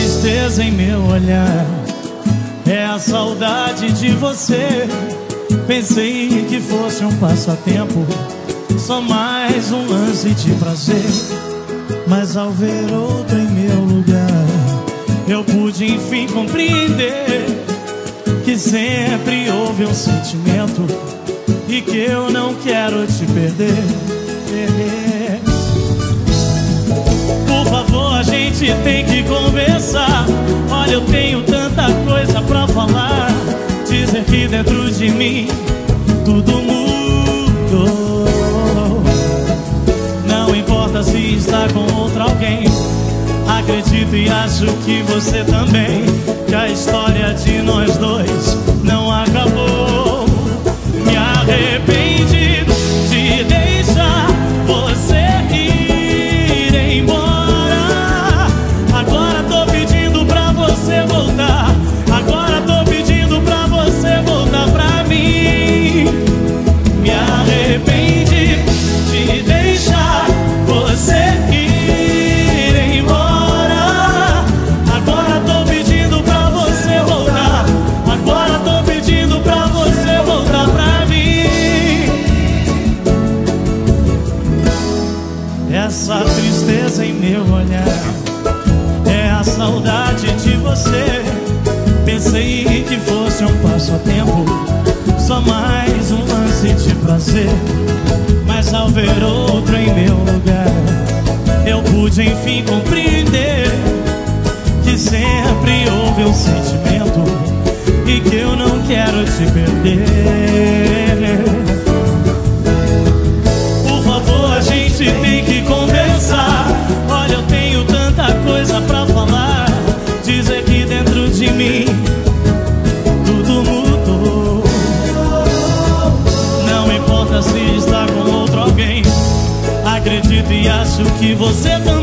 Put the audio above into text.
tristeza em meu olhar é a saudade de você. Pensei que fosse um passatempo, só mais um lance de prazer. Mas ao ver outra em meu lugar, eu pude enfim compreender que sempre houve um sentimento e que eu não quero te perder. Por favor, a gente tem que conversar. Olha, eu tenho tanta coisa pra falar. Dizer que dentro de mim tudo mudou. Não importa se está com outro alguém, acredito e acho que você também, que a história de nós dois não acabou. Me arrependi de deixar você ir embora. Agora tô pedindo pra você voltar. Agora tô pedindo pra você voltar pra mim. Me arrependi de deixar você ir embora. Agora tô pedindo pra você voltar. Agora tô pedindo pra você voltar pra mim. Essa tristeza em meu olhar é a saudade de você. Pensei que fosse um passatempo, só mais um lance de prazer. Mas ao ver outro em meu lugar, eu pude enfim compreender que sempre houve um sentimento e que eu não quero te perder. Por favor, a gente tem que conversar. Olha, eu tenho tanta coisa pra falar. Dizer que dentro de mim tudo mudou. Não importa se está com outro alguém, acredito e acho que você também,